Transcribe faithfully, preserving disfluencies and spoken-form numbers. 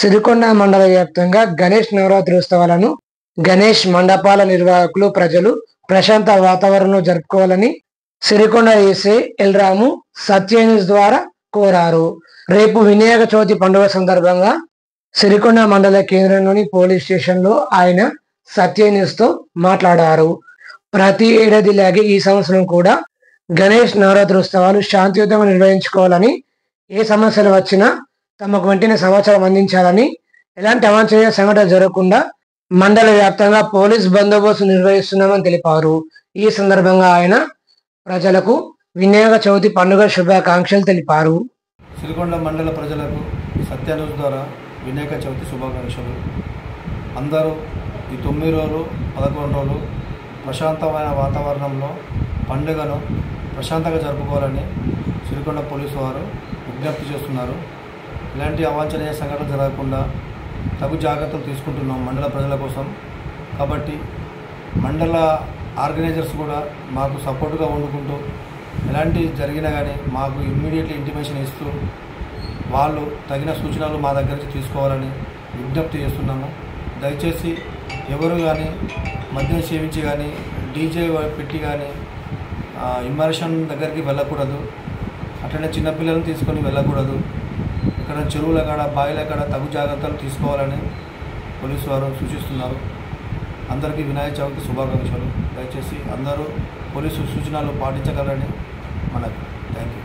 సిరికొండ మండల వ్యాప్తంగా గణేష్ నవరాత్రి ఉత్సవాలను గణేష్ మండపాల నిర్వాహకులు ప్రజలు ప్రశాంత వాతావరణంలో జరుపుకోవాలని సిరికొండ ఎస్ఐ ఎల్రాము సత్య న్యూస్ ద్వారా కోరారు. రేపు వినాయక చవితి పండుగ సందర్భంగా సిరికొండ మండల కేంద్రంలోని పోలీస్ స్టేషన్లో ఆయన సత్య న్యూస్ తో మాట్లాడారు. ప్రతి ఏడాదిలాగే ఈ సంవత్సరం కూడా గణేష్ నవరాత్రి ఉత్సవాలు శాంతియుతంగా నిర్వహించుకోవాలని, ఏ సమస్యలు వచ్చినా తమకు వెంటనే సమాచారం అందించాలని, ఎలాంటి అవాంఛనీయ సంఘటన జరగకుండా మండల వ్యాప్తంగా పోలీస్ బందోబస్తు నిర్వహిస్తున్నామని తెలిపారు. ఈ సందర్భంగా ఆయన ప్రజలకు వినాయక చవితి పండుగ శుభాకాంక్షలు తెలిపారు. సిరికొండ మండల ప్రజలకు సత్య న్యూస్ ద్వారా వినాయక చవితి శుభాకాంక్షలు. అందరూ ఈ తొమ్మిది రోజులు పదకొండు రోజులు ప్రశాంతమైన వాతావరణంలో పండుగను ప్రశాంతంగా జరుపుకోవాలని సిరికొండ పోలీసు వారు విజ్ఞప్తి చేస్తున్నారు. ఇలాంటి అవాంఛనీయ సంఘటన జరగకుండా తగు జాగ్రత్తలు తీసుకుంటున్నాం మండల ప్రజల కోసం. కాబట్టి మండల ఆర్గనైజర్స్ కూడా మాకు సపోర్టుగా వండుకుంటూ ఎలాంటి జరిగినా కానీ మాకు ఇమ్మీడియట్లీ ఇంటిమేషన్ ఇస్తూ వాళ్ళు తగిన సూచనలు మా దగ్గర నుంచి తీసుకోవాలని విజ్ఞప్తి చేస్తున్నాము. దయచేసి ఎవరు కానీ మద్యం సేవించి కానీ డీజే పెట్టి కానీ ఇమ్మర్షన్ దగ్గరికి వెళ్ళకూడదు. అట్లనే చిన్నపిల్లలను తీసుకొని వెళ్ళకూడదు. ఇక్కడ చెరువుల కాడ బావిల కాడ తగు జాగ్రత్తలు తీసుకోవాలని పోలీసు వారు సూచిస్తున్నారు. అందరికీ వినాయక చవితి శుభాకాంక్షలు. దయచేసి అందరూ పోలీసు సూచనలు పాటించగలరని మనకు థ్యాంక్ యూ.